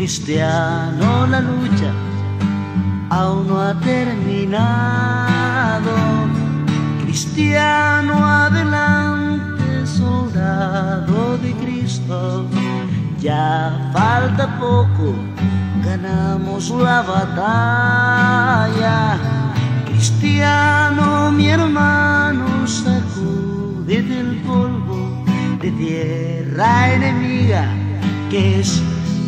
cristiano, la lucha aún no ha terminado. Cristiano, adelante, soldado de Cristo. Ya falta poco, ganamos la batalla. Cristiano, mi hermano, sacúdete el polvo de tierra enemiga que es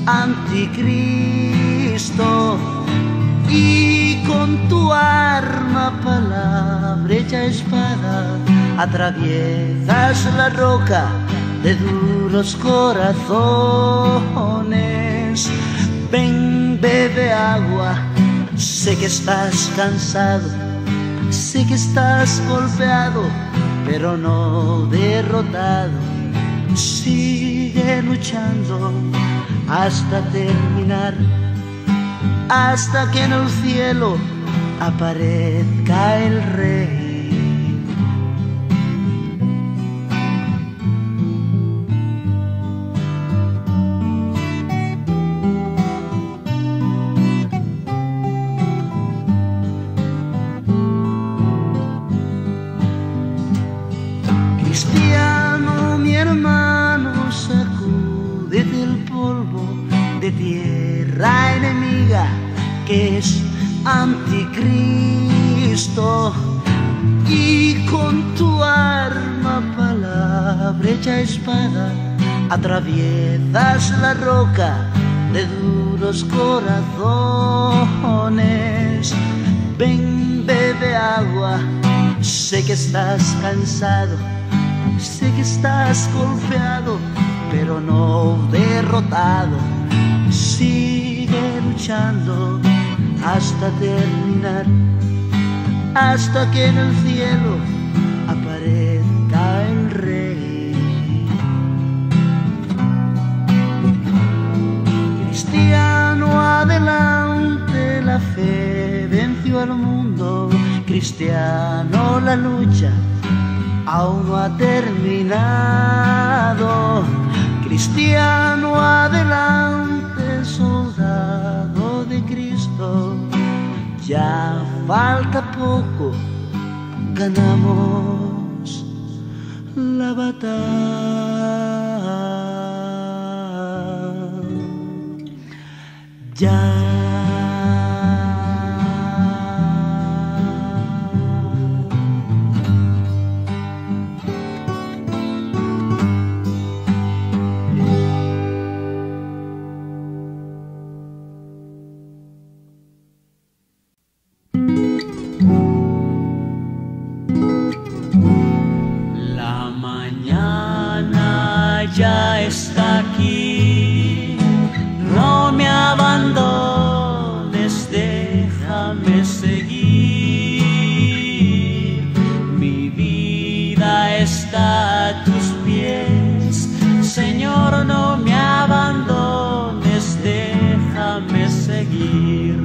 anticristo, y con tu arma, palabra hecha espada, atraviesas la roca de duros corazones. Ven, bebe agua, sé que estás cansado, sé que estás golpeado, pero no derrotado. Sigue luchando hasta terminar, hasta que en el cielo aparezca el Rey. Cristiano, mi hermano, sacúdete el polvo de tierra enemiga que es anticristo, y con tu arma, palabra hecha espada, atraviesas la roca de duros corazones. Ven, bebe agua, sé que estás cansado, sé que estás golpeado, pero no derrotado. Sigue luchando hasta terminar, hasta que en el cielo aparezca el Rey. Cristiano, adelante, la fe venció al mundo. Cristiano, la lucha aún no ha terminado. Cristiano, adelante, soldado de Cristo. Ya falta poco, ganamos la batalla. Ya está aquí, no me abandones, déjame seguir. Mi vida está a tus pies, Señor, no me abandones, déjame seguir.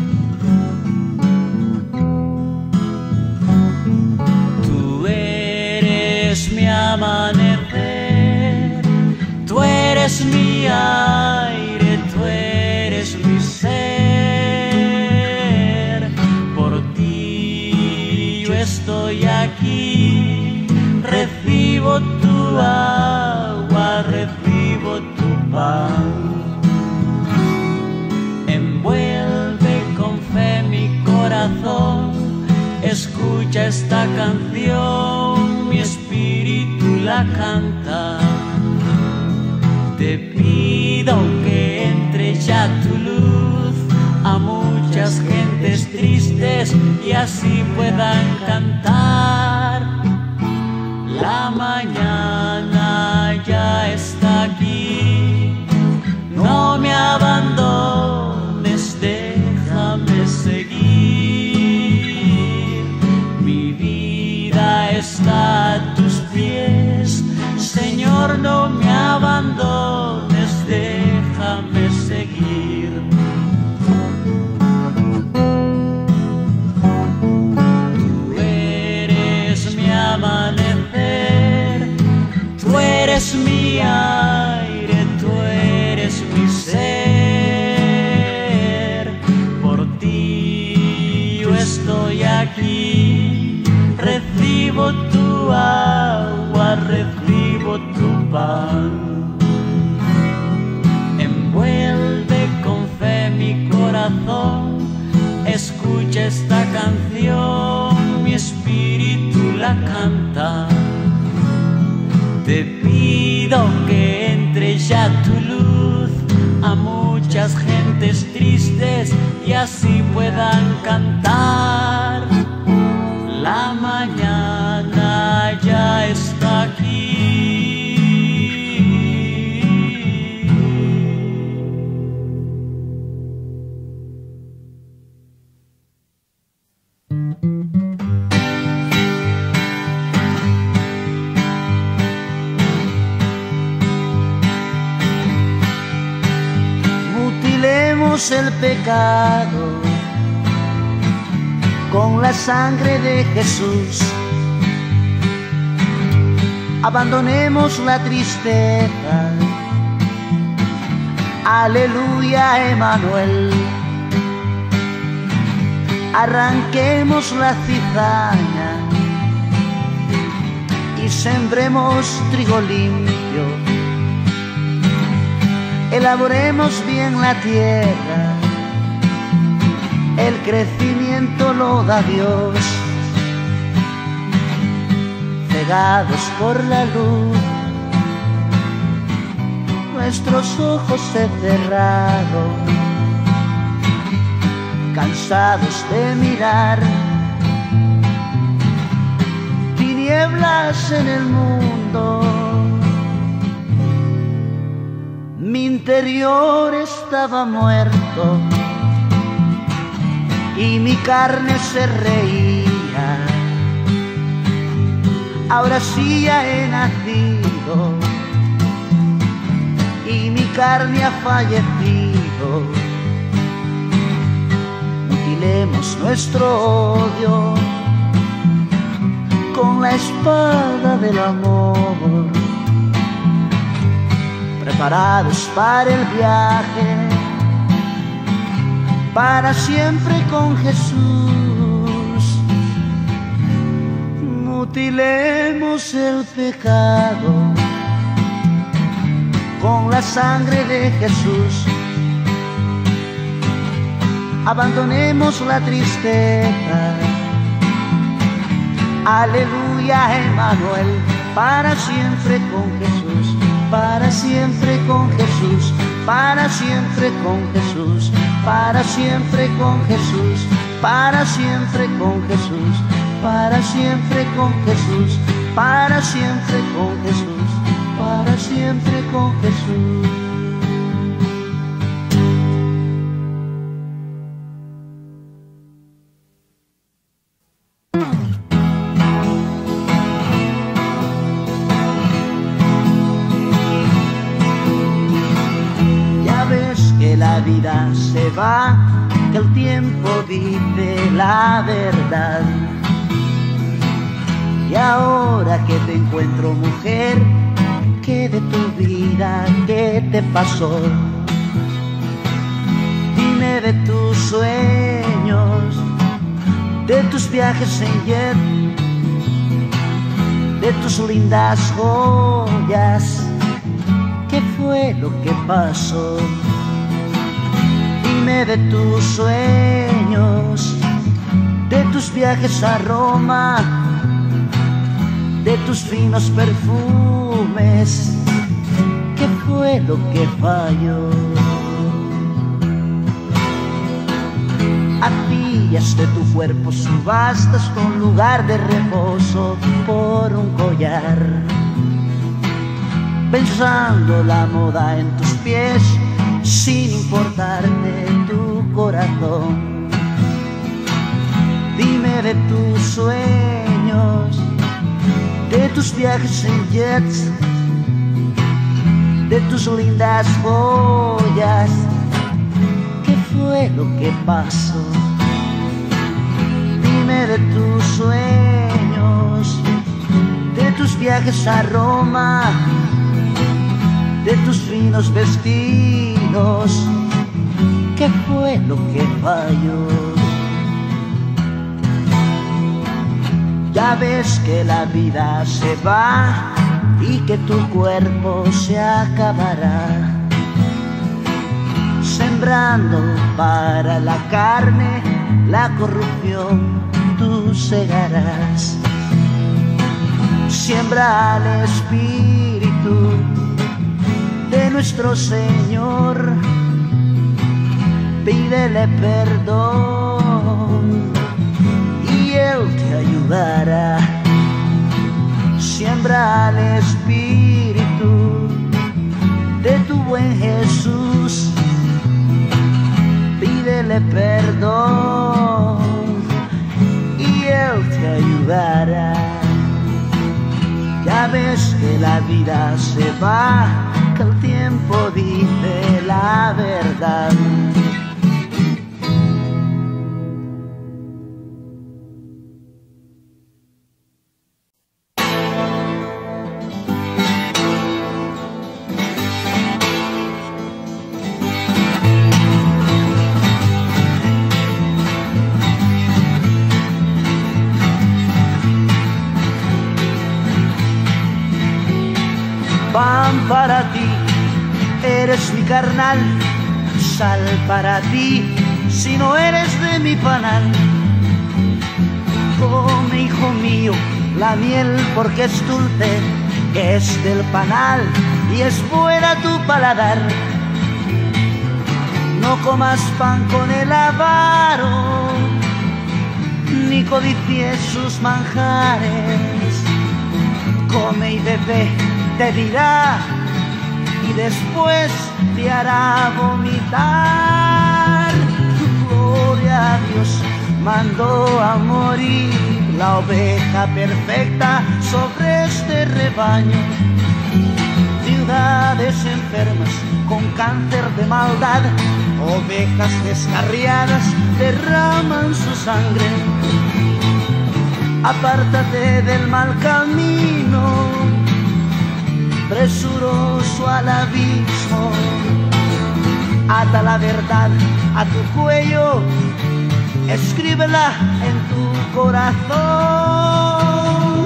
Tú eres mi amanecer, tú eres mi aire, tú eres mi ser. Por ti yo estoy aquí, recibo tu agua, recibo tu pan. Envuelve con fe mi corazón, escucha esta canción, mi espíritu la canta. Te pido que entre ya tu luz a muchas gentes tristes y así puedan cantar. La mañana ya está aquí, no me abandones, déjame seguir. Mi vida está a tus pies, Señor, no me abandones, déjame seguir. Tú eres mi amanecer, tú eres mi aire, tú eres mi ser. bebo tu agua, recibo tu pan. Envuelve con fe mi corazón, escucha esta canción, mi espíritu la canta. Te pido que entre ya tu luz a muchas gentes tristes y así puedan cantar. La mañana ya está aquí. Mutilemos el pecado con la sangre de Jesús. Abandonemos la tristeza. Aleluya, Emanuel. Arranquemos la cizaña y sembremos trigo limpio. Elaboremos bien la tierra, el crecimiento lo da Dios. Cegados por la luz, nuestros ojos se cerraron, cansados de mirar tinieblas en el mundo. Mi interior estaba muerto y mi carne se reía. Ahora sí ya he nacido y mi carne ha fallecido. Mutilemos nuestro odio con la espada del amor. Preparados para el viaje, para siempre con Jesús. Mutilemos el pecado con la sangre de Jesús. Abandonemos la tristeza. Aleluya, Emanuel, para siempre con Jesús. Para siempre con Jesús, para siempre con Jesús, para siempre con Jesús, para siempre con Jesús, para siempre con Jesús, para siempre con Jesús, para siempre con Jesús. La vida se va, que el tiempo dice la verdad. Y ahora que te encuentro, mujer, ¿qué de tu vida, qué te pasó? Dime de tus sueños, de tus viajes en jet, de tus lindas joyas, ¿qué fue lo que pasó? Dime de tus sueños, de tus viajes a Roma, de tus finos perfumes, ¿qué fue lo que falló? Hacías de tu cuerpo subastas con lugar de reposo por un collar, pensando la moda en tus pies, sin importarte tu corazón. Dime de tus sueños, de tus viajes en jets, de tus lindas joyas, ¿qué fue lo que pasó? Dime de tus sueños, de tus viajes a Roma, de tus finos vestidos, ¿qué fue lo que falló? Ya ves que la vida se va y que tu cuerpo se acabará. Sembrando para la carne la corrupción, tú segarás. Siembra al Espíritu de nuestro Señor, pídele perdón y Él te ayudará. Siembra al Espíritu de tu buen Jesús, pídele perdón y Él te ayudará. Ya ves que la vida se va, que el tiempo dice la verdad. Pan para ti, eres mi carnal, sal para ti, si no eres de mi panal. Come, hijo mío, la miel porque es dulce, que es del panal y es buena tu paladar. No comas pan con el avaro, ni codicies sus manjares. Come y bebe, te dirá, y después te hará vomitar. Gloria a Dios, mandó a morir la oveja perfecta sobre este rebaño. Ciudades enfermas con cáncer de maldad, ovejas descarriadas derraman su sangre. Apártate del mal camino, presuroso al abismo. Ata la verdad a tu cuello, escríbela en tu corazón.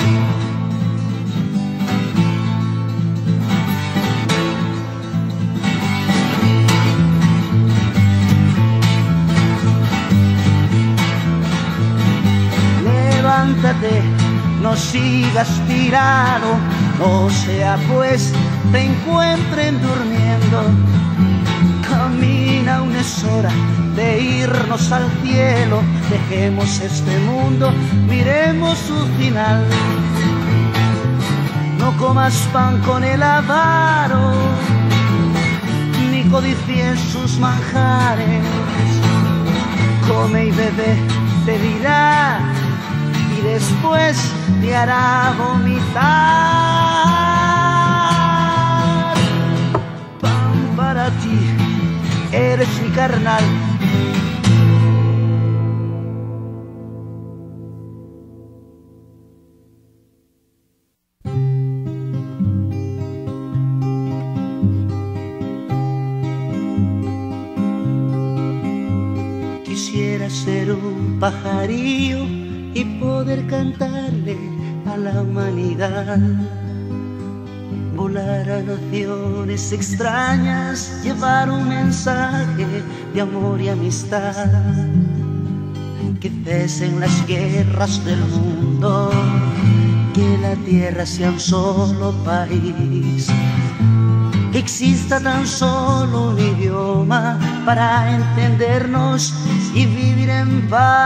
Levántate, no sigas tirado, no sea pues te encuentren durmiendo. Camina, aún es hora de irnos al cielo. Dejemos este mundo, miremos su final. No comas pan con el avaro, ni codicies sus manjares. Come y bebe, te dirá, y después te hará vomitar. Pan para ti, eres mi carnal. Quisiera ser un pajarillo y poder cantarle a la humanidad, volar a naciones extrañas, llevar un mensaje de amor y amistad, que cesen las guerras del mundo, que la tierra sea un solo país, que exista tan solo un idioma para entendernos y vivir en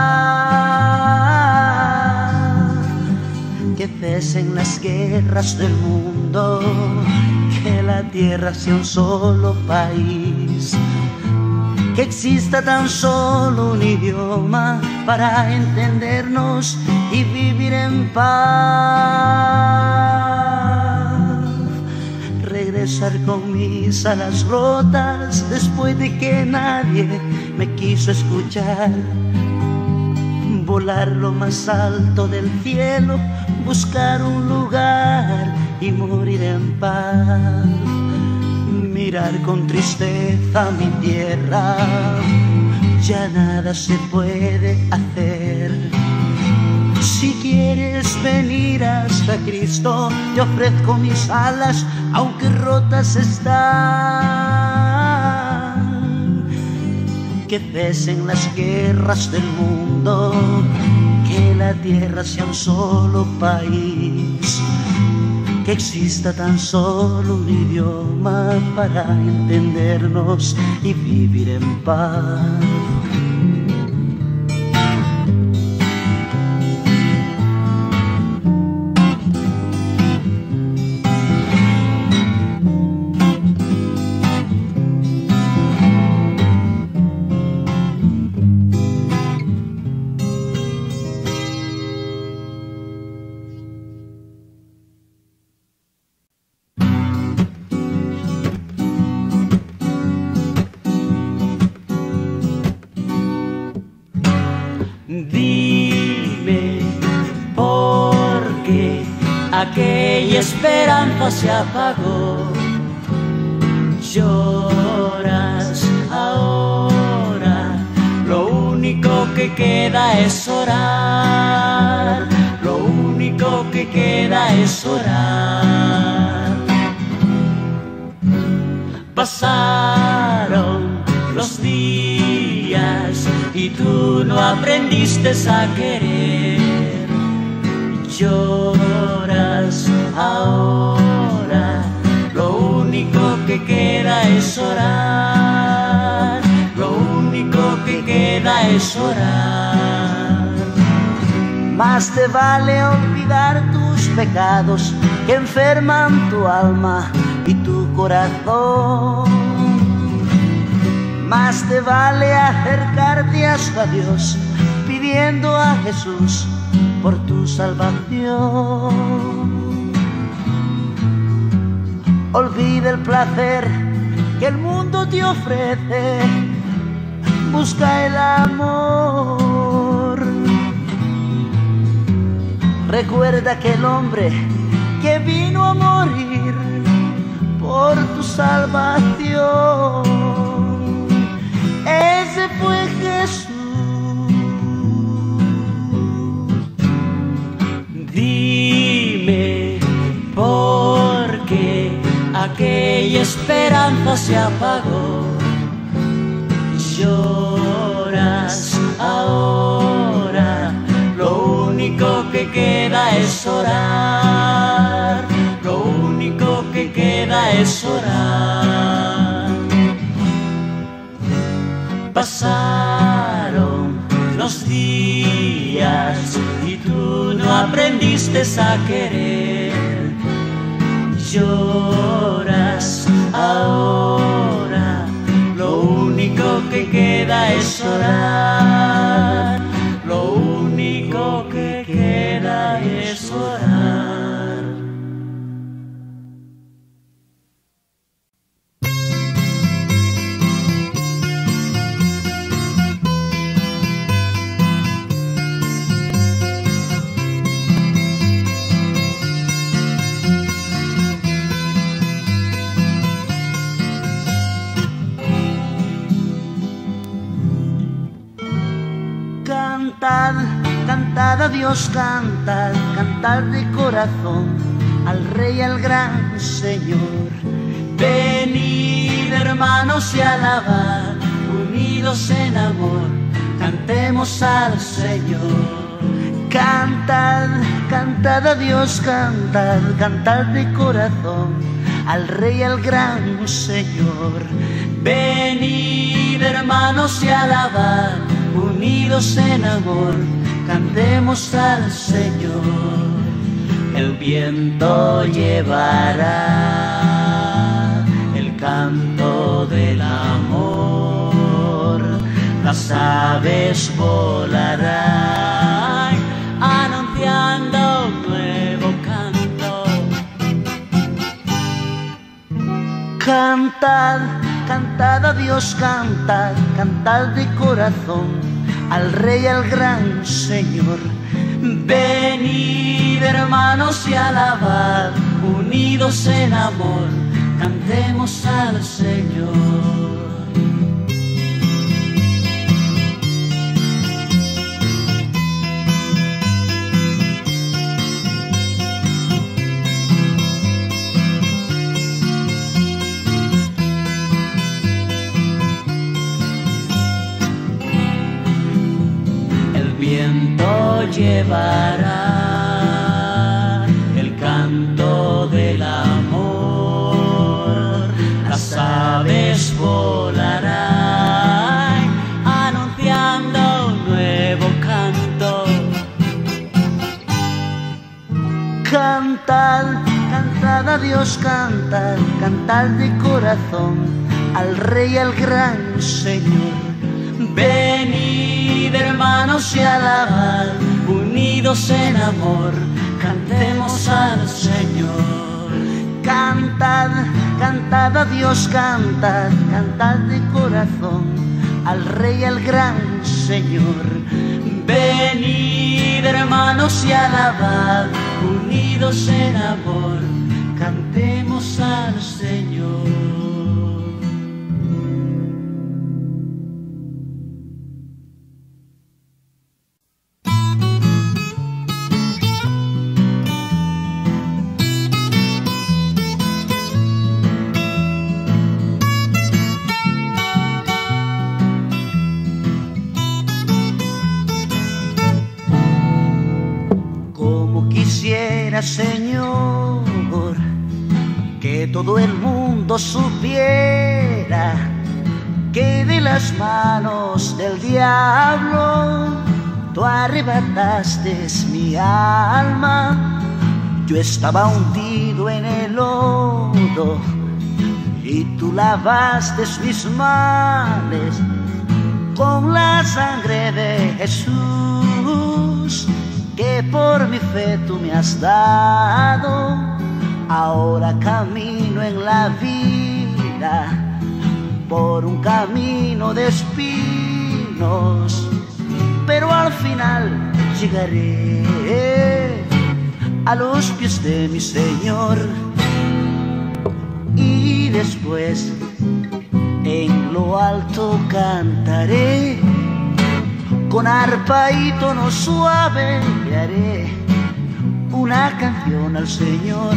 paz. Que cesen las guerras del mundo, que la tierra sea un solo país, que exista tan solo un idioma para entendernos y vivir en paz. Regresar con mis alas rotas después de que nadie me quiso escuchar, volar lo más alto del cielo, buscar un lugar y morir en paz. Mirar con tristeza mi tierra, ya nada se puede hacer. Si quieres venir hasta Cristo, te ofrezco mis alas, aunque rotas están. Que cesen las guerras del mundo, que la tierra sea un solo país, que exista tan solo un idioma para entendernos y vivir en paz. Dime por qué aquella esperanza se apagó. Lloras ahora, lo único que queda es orar, lo único que queda es orar. Pasaron los días y tú no aprendiste a querer. Lloras ahora, lo único que queda es orar, lo único que queda es orar. Más te vale olvidar tus pecados que enferman tu alma y tu corazón. Más te vale acercarte hasta Dios pidiendo a Jesús por tu salvación. Olvida el placer que el mundo te ofrece, busca el amor. Recuerda que el hombre que vino a morir por tu salvación, ese fue Jesús. Dime por qué aquella esperanza se apagó. Lloras ahora, lo único que queda es orar, lo único que queda es orar. Pasaron los días y tú no aprendiste a querer. Lloras ahora, lo único que queda es orar, lo único que queda es orar. Cantad, cantad a Dios, cantad, cantad de corazón al Rey, al gran Señor. Venid, hermanos, y alabad, unidos en amor, cantemos al Señor. Cantad, cantad a Dios, cantad, cantad de corazón al Rey, al gran Señor. Venid, hermanos, y alabad, unidos en amor, cantemos al Señor. El viento llevará el canto del amor, las aves volarán anunciando un nuevo canto. Cantad, cantad a Dios, cantad, cantad de corazón al Rey, al gran Señor. Venid, hermanos, y alabad, unidos en amor, cantemos al Señor. llevará el canto del amor. Las aves volarán anunciando un nuevo canto. Cantad, cantad a Dios, cantad, cantad de corazón al Rey, al gran Señor. Venid, hermanos, y alabad, unidos en amor, cantemos al Señor. Cantad, cantad a Dios, cantad, cantad de corazón al Rey, al gran Señor. Venid, hermanos, y alabad, unidos en amor, cantemos al Señor. Señor, que todo el mundo supiera que de las manos del diablo tú arrebataste mi alma. Yo estaba hundido en el lodo y tú lavaste mis males con la sangre de Jesús, que por mi fe tú me has dado. Ahora camino en la vida por un camino de espinos, pero al final llegaré a los pies de mi Señor. Y después en lo alto cantaré, con arpa y tono suave le haré una canción al Señor.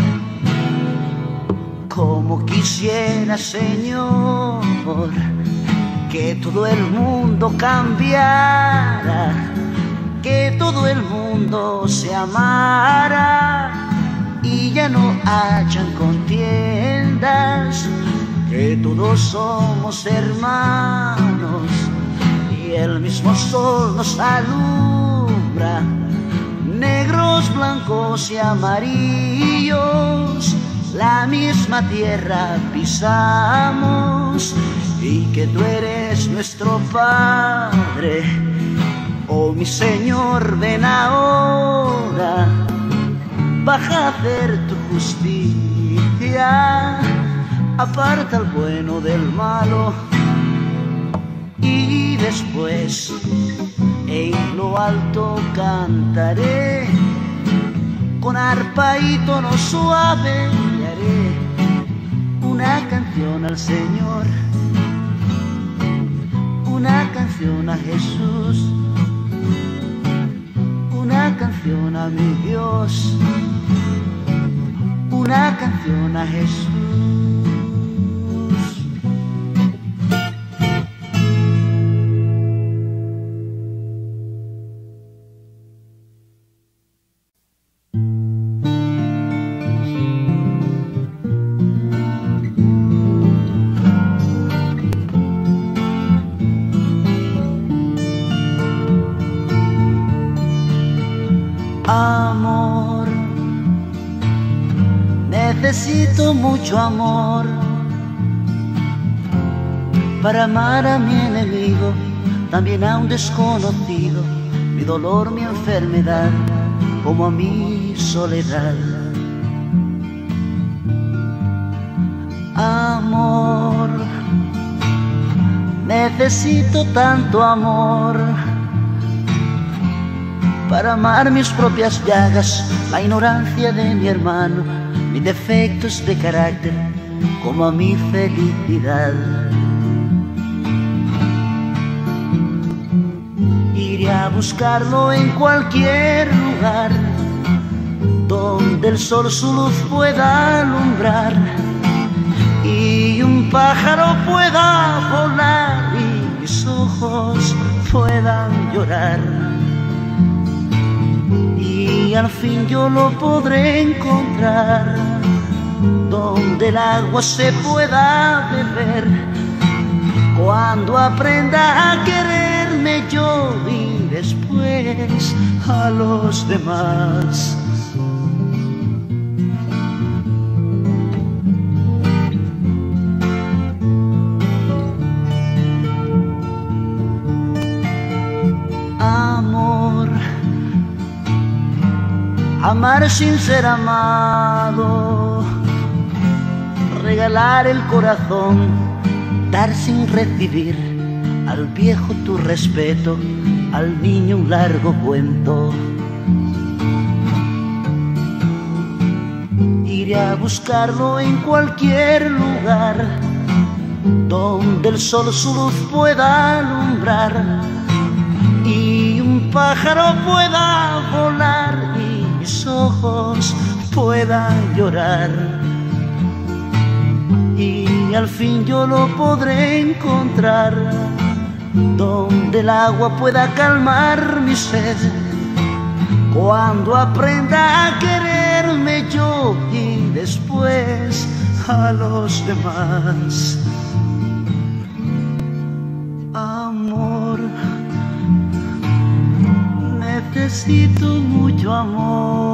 Como quisiera, Señor, que todo el mundo cambiara, que todo el mundo se amara y ya no hayan contiendas, que todos somos hermanos y el mismo sol nos alumbra, negros, blancos y amarillos, la misma tierra pisamos, y que tú eres nuestro Padre. Oh mi Señor, ven ahora, baja a hacer tu justicia, aparta al bueno del malo. Y después en lo alto cantaré, con arpa y tono suave le haré una canción al Señor, una canción a Jesús, una canción a mi Dios, una canción a Jesús. Amor, necesito mucho amor para amar a mi enemigo, también a un desconocido, mi dolor, mi enfermedad, como a mi soledad. Amor, necesito tanto amor para amar mis propias llagas, la ignorancia de mi hermano, mis defectos de carácter, como a mi felicidad. Iré a buscarlo en cualquier lugar donde el sol su luz pueda alumbrar y un pájaro pueda volar y mis ojos puedan llorar. y al fin yo lo podré encontrar, donde el agua se pueda beber, cuando aprenda a quererme yo y después a los demás. Amor, amar sin ser amado, regalar el corazón, dar sin recibir, al viejo tu respeto, al niño un largo cuento. Iré a buscarlo en cualquier lugar, donde el sol su luz pueda alumbrar, y un pájaro pueda volar y mis ojos puedan llorar. Y al fin yo lo podré encontrar, donde el agua pueda calmar mi sed, cuando aprenda a quererme yo y después a los demás. Amor, necesito mucho amor.